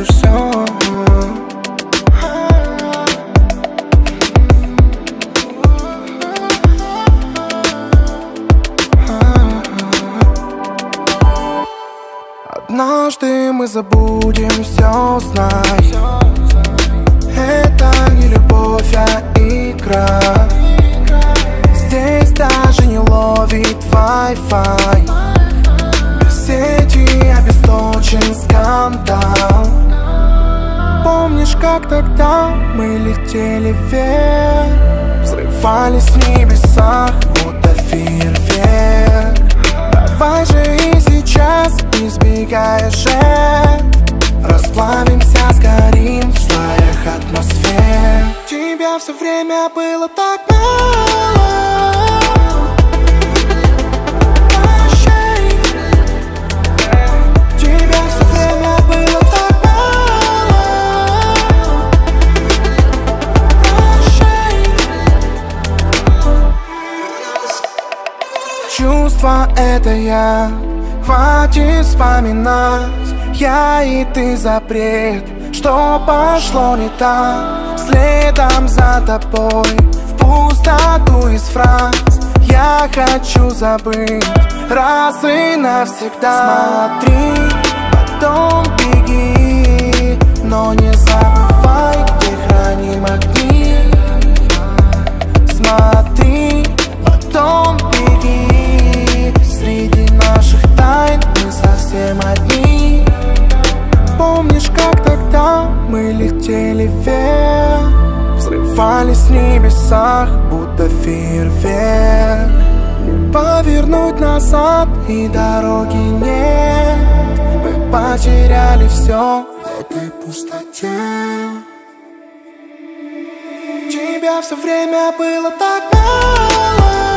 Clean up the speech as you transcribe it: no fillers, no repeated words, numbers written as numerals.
потеряли все. Однажды мы забудем все, знай. Это не любовь, а игра. Здесь даже не ловит Wi-Fi. Без сети обесточен скандал. Помнишь, как тогда мы летели вверх, взрывались в небесах, будто фейерверк. Давай же и сейчас, избегая жертв, расплавимся, сгорим в слоях атмосфер. Тебя все время было так мало. Прощай. Тебя все время было так мало. Прощай. Чувства — это я, хватит вспоминать. Я и ты запрет, что пошло не так. Следом за тобой в пустоту из фраз. Я хочу забыть раз и навсегда. Смотри, потом беги, но не забывай, где храним огни. Смотри, потом беги, среди наших тайн мы совсем одни. Помнишь, как тогда мы летели вверх, взрывались в небесах, будто фейерверк. Повернуть назад и дороги нет. Мы потеряли все в этой пустоте. Тебя все время было так мало.